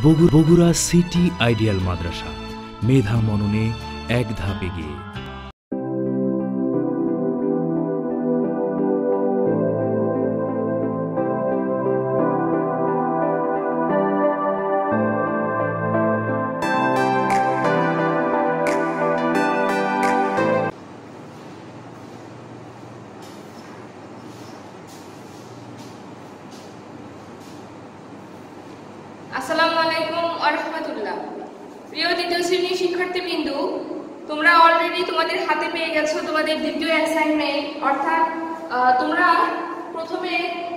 Bogura city ideal মাদ্রাসা, মেধা মননে এক ধাপ এগিয়ে। আসসালামু আলাইকুম ওয়া রাহমাতুল্লাহ। প্রিয় দ্বিতীয় শ্রেণীর শিক্ষার্থীবৃন্দু, তোমরা অলরেডি তোমাদের হাতে পেয়ে গেছো তোমাদের দ্বিতীয় অ্যাসাইনমেন্ট। অর্থাৎ তোমরা প্রথমে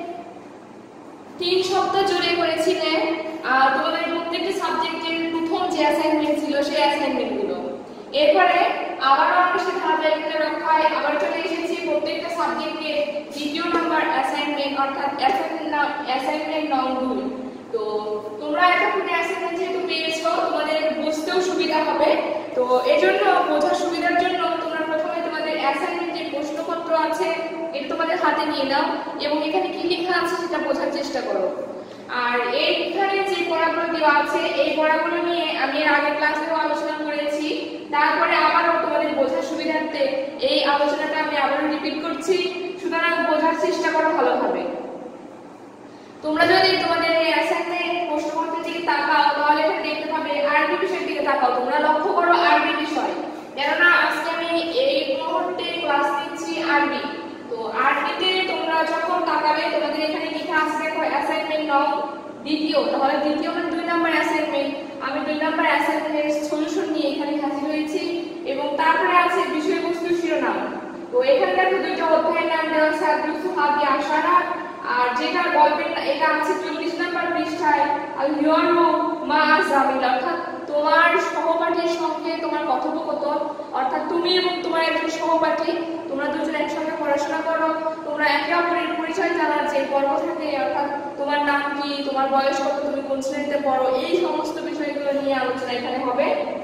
3 সপ্তাহ জুড়ে করেছিলে তোমাদের প্রত্যেকটা সাবজেক্টের প্রথম যে অ্যাসাইনমেন্ট ছিল সেই অ্যাসাইনমেন্টগুলো। এরপরে আবারও আমরা সে ধারাবাহিকতা রক্ষায় আবার চলে এসেছি প্রত্যেকটা সাবজেক্টের দ্বিতীয় নম্বর অ্যাসাইনমেন্ট, অর্থাৎ অ্যাসাইনমেন্ট নং 2। তো তোমরা এতক্ষণে অ্যাসাইনমেন্ট যেহেতু পেয়েছো, তোমাদের বুঝতেও সুবিধা হবে। তো এজন্য বোঝার সুবিধার জন্য তোমরা প্রথমে তোমাদের অ্যাসাইনমেন্ট যে প্রশ্নপত্র আছে এটা তোমাদের হাতে নিয়ে নাও এবং এখানে কি লেখা আছে সেটা বোঝার চেষ্টা করো। আর এইখানে যে পড়াগুলো দেওয়া আছে এই পড়াগুলো নিয়ে আমি এর আগের ক্লাসেও আলোচনা করেছি। তারপরে আবারও তোমাদের বোঝার সুবিধার্থে এই আলোচনাটা আমি আবারও রিপিট করছি, সুতরাং বোঝার চেষ্টা করো ভালোভাবে। তোমরা যদি তোমাদের এই অ্যাসাইনমেন্ট প্রশ্নপত্রের দিকে তাকাও তাহলে এখানে দেখতে পাবে আরবি বিষয়ের দিকে তাকাও। তোমরা লক্ষ্য করো আরবি বিষয়, কেননা আজকে আমি এই মুহূর্তে ক্লাস নিচ্ছি আরবি। তো আরবিতে তোমরা যখন তাকাবে তোমাদের এখানে লেখা আছে দেখো অ্যাসাইনমেন্ট নং 2, তাহলে দ্বিতীয় মানে 2 নম্বর অ্যাসাইনমেন্ট। আমি 2 নম্বর অ্যাসাইনমেন্টের সলিউশন নিয়ে এখানে হাজির হয়েছি এবং তারপরে আছে বিষয়বস্তু শিরোনাম। তো এখানে দেখো 2টা অধ্যায়ের নাম দেওয়া আছে আদরুসু হাদি আশারা, আর যেটা গল্পের এটা আছে 40 নম্বর পৃষ্ঠায় আল ইয়ারু মা জামিল, অর্থাৎ তোমার সহপাঠীর সঙ্গে তোমার কথোপকথন। অর্থাৎ তুমি এবং তোমার একজন সহপাঠী, তোমরা দুজন একসঙ্গে পড়াশোনা করো, তোমরা একে অপরের পরিচয় জানার যে পর্ব থাকে, অর্থাৎ তোমার নাম কি, তোমার বয়স কত, তুমি কোন শ্রেণীতে পড়ো, এই সমস্ত বিষয়গুলো নিয়ে আলোচনা এখানে হবে।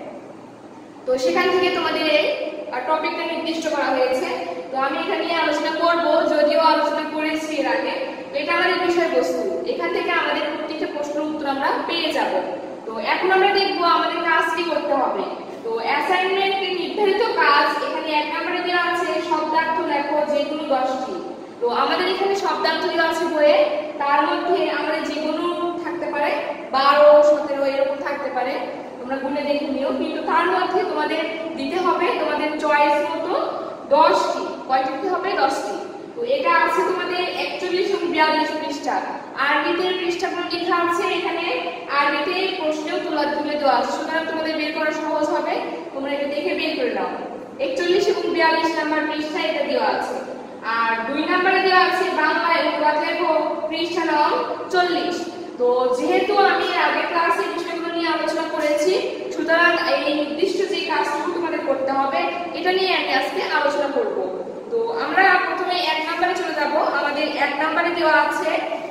তো সেখান থেকে তোমাদের এই টপিকটা নির্দিষ্ট করা হয়েছে। তো আমি এখানে নিয়ে আলোচনা করব, যদিও আলোচনা করেছি এর আগে। এটা আমাদের বিষয়বস্তু, এখান থেকে আমাদের প্রত্যেকটা প্রশ্নের উত্তর আমরা পেয়ে যাব। তো এখন আমরা দেখব আমাদের কাজ কি করতে হবে। তো অ্যাসাইনমেন্টের নির্ধারিত কাজ এখানে 1 নম্বরে দেওয়া আছে শব্দার্থ লেখো যেগুলো 10টি। তো আমাদের এখানে শব্দার্থ দেওয়া আছে বইয়ে, তার মধ্যে আমাদের যেগুলো থাকতে পারে 12, 17 এরকম থাকতে পারে, তোমরা গুনে দেখে নিও। কিন্তু তার মধ্যে তোমাদের দিতে হবে তোমাদের চয়েস মতো 10টি। কয়টি দিতে হবে? 10টি। তো এটা আছে তোমাদের 41 এবং 42 পৃষ্ঠা। আরবিতে পৃষ্ঠাগুলো লেখা আছে এখানে, আরবিতে প্রশ্নেও তুলে দেওয়া আছে, সুতরাং তোমাদের বের করা সহজ হবে। তোমরা এটা দেখে বের করে নাও। 41 এবং 42 নম্বর পৃষ্ঠায় এটা দেওয়া আছে। আর 2 নম্বরে দেওয়া আছে বাংলা অনুবাদ লেখো পৃষ্ঠা নং 40। তো যেহেতু আমি আগের ক্লাসে বিষয়গুলো নিয়ে আলোচনা করেছি, সুতরাং এই নির্দিষ্ট যে কাজটুকু তোমাদের করতে হবে এটা নিয়ে আমি আজকে আলোচনা করব। তো আমরা প্রথমে 1 নম্বরে চলে যাব। আমাদের 1 নম্বরে দেওয়া আছে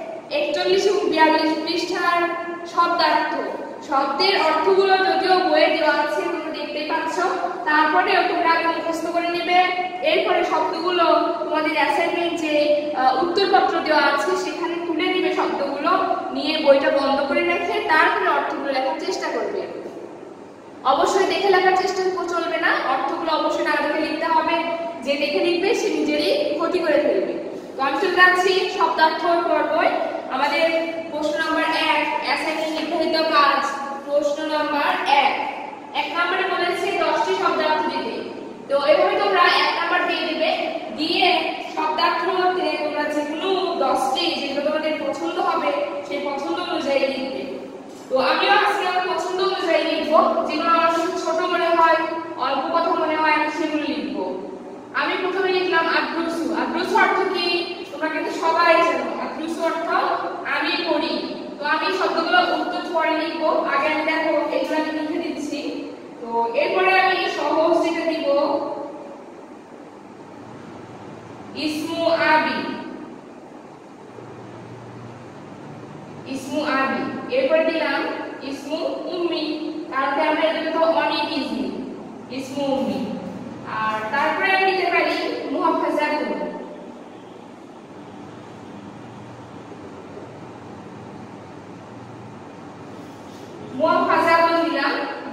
41 এবং 42 পৃষ্ঠার শব্দার্থ। শব্দের অর্থগুলো যদিও বইয়ে দেওয়া আছে তোমরা দেখতেই পাচ্ছ, তারপরেও তোমরা আগে মুখস্থ করে নেবে। এরপরে শব্দগুলো তোমাদের অ্যাসাইনমেন্ট যে উত্তরপত্র দেওয়া আছে সেখানে তুলে নেবে, শব্দগুলো নিয়ে বইটা বন্ধ করে রেখে তারপরে অর্থগুলো লেখার চেষ্টা করবে। অবশ্যই দেখে লেখার চেষ্টা চলবে না, অর্থগুলো অবশ্যই না দেখে লিখতে হবে। যে দেখে লিখবে সে নিজেরই ক্ষতি করে ফেলবে। তো আমি চলে যাচ্ছি শব্দার্থ পর্বে। আমাদের প্রশ্ন নম্বর 1, অ্যাসাইনমেন্ট নির্ধারিত কাজ। প্রশ্ন নম্বর 1 নম্বরে বলেছে 10টি শব্দার্থ দিতে। তো এভাবে তোমরা 1 নম্বর দিয়ে দিবে, দিয়ে শব্দার্থের মধ্যে তোমরা যেগুলো 10টি যেগুলো তোমাদের পছন্দ হবে সেই পছন্দ অনুযায়ী লিখবে। তো আমিও আজকে আমার পছন্দ অনুযায়ী লিখবো, যেগুলো আমার ছোট মনে হয়, অল্প কথা মনে হয় আমি সেগুলো লিখবো। আমি প্রথমে লিখলাম আদরুসু। আদরুসু অর্থ কি তোমরা কিন্তু সবাই জানো। আদরুসু অর্থ আমি পড়ি। তো আমি শব্দগুলো উত্তর পরে লিখবো, আগে আমি দেখো এগুলো আমি লিখে দিচ্ছি। তো এরপরে আমি সহজ যেটা দিব ইসমু আবি। ইসমু আবি। এরপরে দিলাম ইসমু উম্মি, তারপরে আমরা এটা লিখব অনেক ইজি ইসমু উম্মি। আর তারপরে আমি দিতে পারি মুহাফাজাতুন।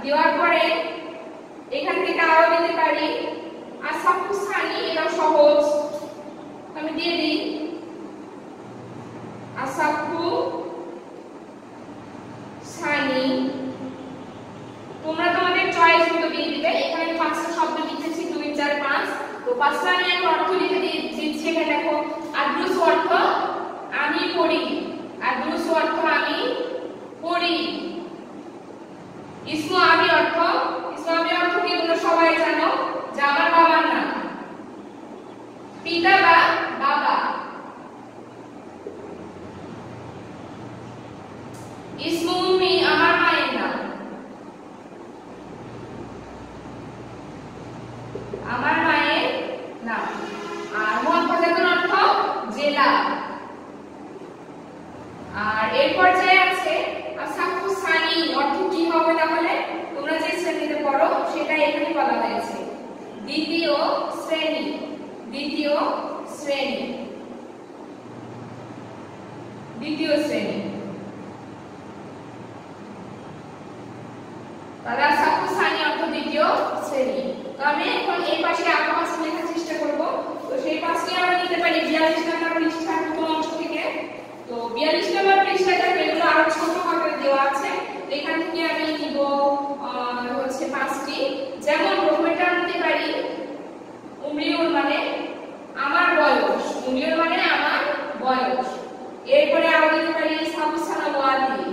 দেওয়ার পরে এখান থেকে আরো দিতে পারি আসাফু সানি, এটা সহজ, আমি দিয়ে দিই আসাফু সানি। তোমরা তোমাদের চয়েস মতো দিয়ে দিবে। এখানে 5টা শব্দ লিখেছি, 2 4 5। তো 5টা আমি একটা অর্থ লিখে দিচ্ছি। এখানে দেখো আদরুস অর্থ আমি পড়ি, আদরুস অর্থ আমি পড়ি। ইসমু আবি অর্থ, ইসমু আবি অর্থ কি তোমরা সবাই জানো যে আমার বাবার নাম, পিতা বা বাবা। ইসমু উম্মি আমার মায়ের নাম, আমার মায়ের নাম। আর মুহাফাজাতুন অর্থ জেলা। আর এরপর যে আছে আসাফু সানি অর্থ কি হবে তাহলে? তোমরা যে শ্রেণীতে পড়ো সেটা এখানে বলা হয়েছে, দ্বিতীয় শ্রেণী, দ্বিতীয় শ্রেণী, দ্বিতীয় শ্রেণী। তাহলে আসাফু সানি অর্থ দ্বিতীয় শ্রেণী। তো আমি এখন এই পাশে আঁকা পাশে লেখার চেষ্টা করব। তো সেই পাশে আমরা নিতে পারি 42 নম্বর পৃষ্ঠার প্রথম অংশ থেকে। তো 42 নম্বর পৃষ্ঠাটা এগুলো আরো ছোট আকারে দেওয়া আছে। এখান থেকে আমি নিব হচ্ছে 5টি। যেমন প্রথমেটা নিতে পারি উমরিউল মানে আমার বয়স, উমরিউল মানে আমার বয়স। এরপরে আরো দিতে পারি সাবু সানাওয়াতি,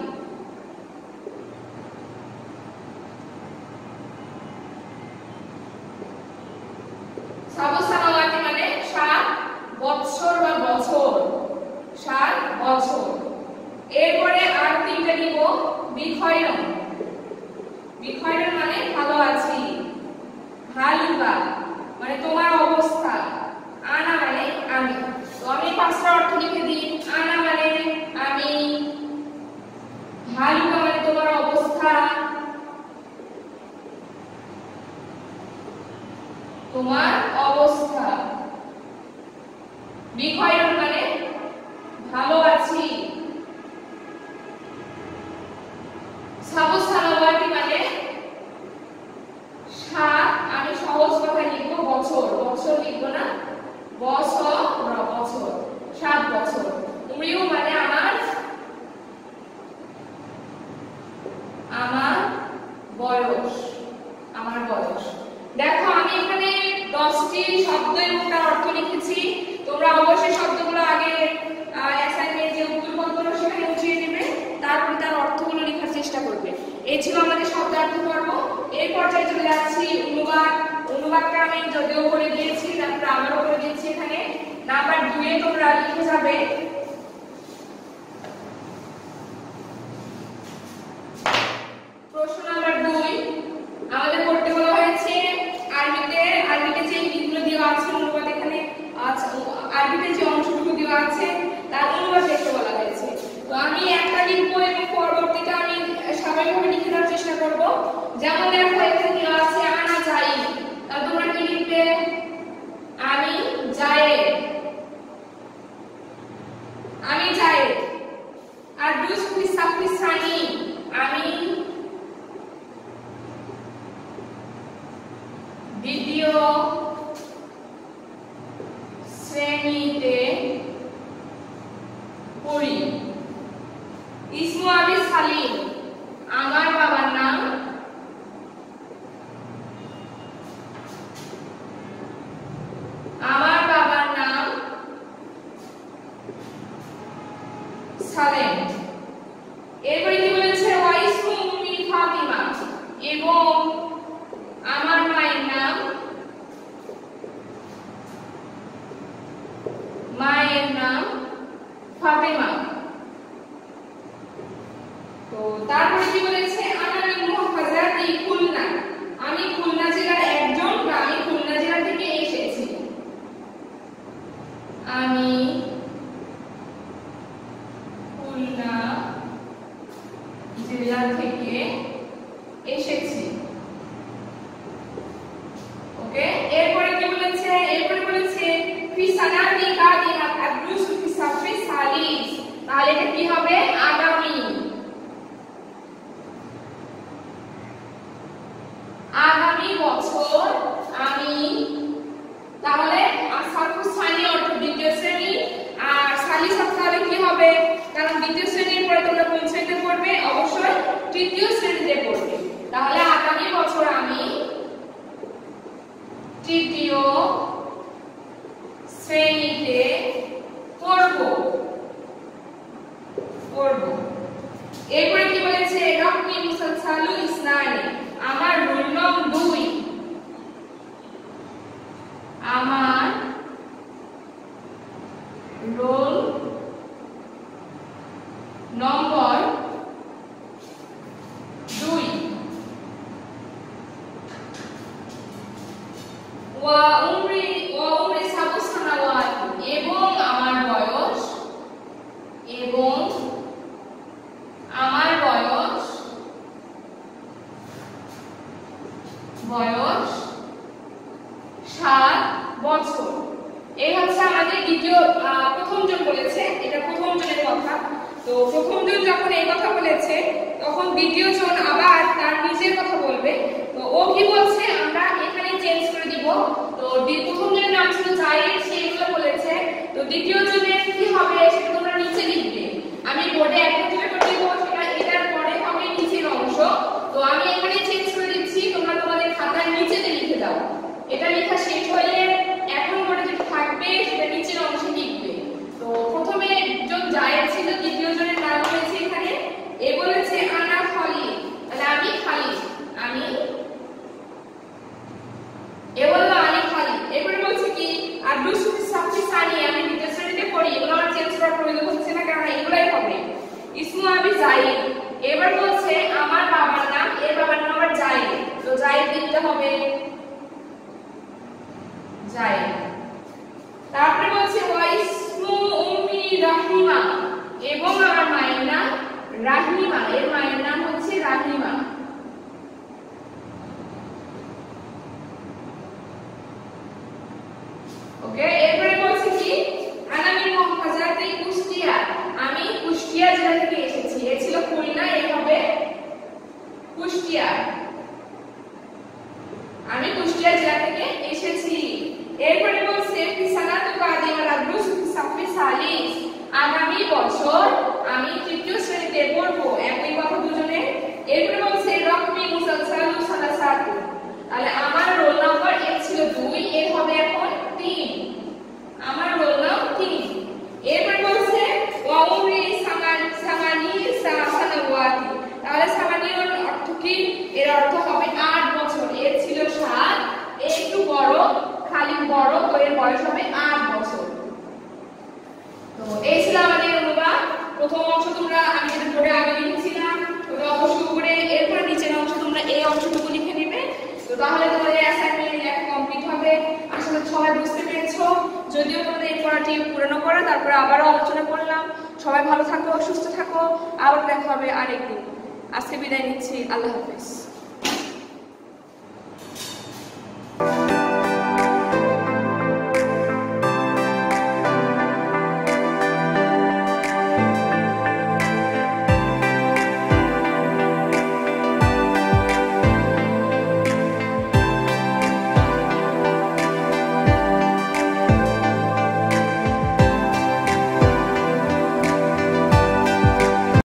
সাবু সানাওয়াতি মানে 7 বছর বা বছর, 7 বছর। এরপরে আর 3টা নিব বিখয়রন, বিখয়রন মানে ভালো আছি, হালুকা মানে তোমার অবস্থা, আনা মানে আমি। তো আমি 5টা অর্থ লিখে দিই। আনা মানে আমি, হালুকা মানে তোমার অবস্থা, তোমার অবস্থা, বিখয়রন মানে ভালো আছি, সাবু সানাওয়াতি মানে 7, আমি সহজ কথা লিখবো বছর, বছর লিখবো না, বছর, বছর, 7 বছর। উমরিউ মানে আমার, আমার বয়স, আমার বয়স। দেখো আমি এখানে 10টি শব্দ এবং তার অর্থ লিখেছি। তোমরা অবশ্যই শব্দগুলো আগে অ্যাসাইনমেন্ট যে উত্তরপত্র সেখানে উঠিয়ে নেবে, তারপর তার অর্থগুলো লেখার চেষ্টা করবে। এই ছিল আমাদের শব্দার্থ পর্ব। এই পর্যায়ে চলে যাচ্ছি অনুবাদ। অনুবাদটা আমি যদিও করে দিয়েছি, তারপর আবারও করে দিয়েছি। এখানে নাম্বার 2 এ তোমরা লিখে যাবে প্রশ্ন নাম্বার 2। আমাদের করতে বলা হয়েছে আরবিতে, আরবিতে যে লিখগুলো দেওয়া আছে অনুবাদ এখানে আছে, আরবিতে যে অংশটুকু দেওয়া আছে তার অনুবাদ লিখতে বলা হয়েছে। তো আমি একটা লিখবো এবং পরবর্তীটা আমি স্বাভাবিকভাবে লিখে দেওয়ার চেষ্টা করব। যেমন দেখো এখানে দেওয়া আছে আনা যাই, তাহলে তোমরা কি লিখবে? আমি যাই, আমি যাই। আর দুস ফিসাফি সানি আমি দ্বিতীয় শ্রেণীতে পড়ি। ইসমু আবি সালিম আমার বাবার নাম, আমার বাবার নাম সালেম। এরপরে কি বলেছে? ওয়াইসমু উম্মি ফাতিমা, এবং আমার মায়ের নাম, মায়ের নাম ফাতেমা। তো তারপরে কি বলেছে? আনা মিন মুহাফাজাতি খুলনা, আমি খুলনা জেলার একজন, বা আমি খুলনা জেলা থেকে এসেছি, আমি খুলনা জেলা থেকে এসেছি। ওকে, এরপরে কি বলেছে? এরপরে বলেছে ফি সানাতি কাদিমা আদরুসু ফি সাফি সালিস, তাহলে এটা কি হবে? আগামী, আগামী বছর আমি, তাহলে সার্বস্থানীয় অর্থ দ্বিতীয় শ্রেণী, আর সালিস তাহলে কি হবে, কারণ দ্বিতীয় শ্রেণীর পরে তোমরা কোন শ্রেণীতে পড়বে, অবশ্যই তৃতীয় শ্রেণীতে পড়বে। তাহলে আগামী বছর আমি তৃতীয় শ্রেণীতে পড়ব। এরপরে কি বলেছে, রকমি মুসালসালু ইসনানি, আমার রোল নং 2, আমার রোল নম্বর 2, ওয়া উমরি সাবু সানাওয়াত, এবং আমার বয়স 7 বছর। এই হচ্ছে আমাদের দ্বিতীয় প্রথম জন বলেছে, এটা প্রথম জনের কথা। তো প্রথম জন যখন এই কথা বলেছে তখন দ্বিতীয় জন আবার তার নিজের কথা বলবে। তো ও কি বলছে আমরা এখানে চেঞ্জ করে দিব। তো প্রথম জনের নাম ছিল জায়েদ, সে এগুলো বলেছে। তো দ্বিতীয় জনের কি হবে সেটা তোমরা নিচে লিখবে। আমি বোর্ডে একত্রিত করে দিব, সেটা এটার পরে হবে নিচের অংশ। তো আমি এখানে চেঞ্জ করে দিচ্ছি, তোমরা তোমাদের খাতার নিচেতে লিখে দাও। এটা লেখা শেষ হলে এখন বোর্ডে যেটা থাকবে সেটা নিচের অংশে লিখবে। তো প্রথমে জন জায়েদ ছিল, দ্বিতীয় জনের নাম হয়েছে এখানে এ বলেছে আনা খালিদ, তাহলে আমি খালিদ, আমি এ বললো আমি খালিদ। এরপরে বলছে কি আদরুসু সাফি সানি, আমি দ্বিতীয় শ্রেণীতে পড়ি। এগুলো আমার চেঞ্জ করার প্রয়োজন হচ্ছে না, কারণ এগুলাই হবে। ইসমু আবি জায়েদ, এবার বলছে আমার বাবার নাম, এর বাবার নাম আবার জায়েদ। তো জায়েদ লিখতে হবে জায়েদ। তারপরে বলছে ওয়াইসমু উম্মি রাহিমা, এবং আমার মায়ের নাম রাহিমা, এর মায়ের নাম হচ্ছে রাহিমা। ওকে, এরপরে বলছে কি আনা মিন মুহাফাজাতি কুষ্টিয়া, আমি কুষ্টিয়া জেলা থেকে এসেছি। এ ছিল খুলনা, এ হবে কুষ্টিয়া, আমি কুষ্টিয়া জেলা থেকে এসেছি। এরপরে বলছে ফিসানাতু কাদিমা আদরুসু ফি সাফি সালিস, আগামী বছর আমি তৃতীয় শ্রেণীতে পড়ব। একই কথা দুজনে। এরপরে বলছে রকমি মুসালসালু সালাসাতু, তাহলে আমার রোল নাম্বার এর ছিল 2, এর হবে এখন 3, আমার রোল নাম 3। এরপরে বলছে ওয়া উমরি সামানি সানাওয়াত, তাহলে সামানির অর্থ কি, এর অর্থ হবে 8 বছর। এর ছিল 7, এর একটু বড়, খালিদ বড়, তো এর বয়স হবে 8 বছর। তো এই ছিল আমাদের অনুবাদ। প্রথম অংশ তোমরা আমি যেটা বোর্ডে আগে লিখেছিলাম ওটা অবশ্যই উপরে, এরপর নিচের অংশ তোমরা এই অংশটুকু লিখে নেবে। তো তাহলে তোমাদের অ্যাসাইনমেন্ট লেখা কমপ্লিট হবে। আশা করি সবাই বুঝতে পেরেছো। যদিও তোমাদের এই পড়াটি পুরনো করা, তারপরে আবারও আলোচনা করলাম। সবাই ভালো থাকো, সুস্থ থাকো, আবার দেখা হবে আরেকদিন। আজকে বিদায় নিচ্ছি, আল্লাহ হাফেজ।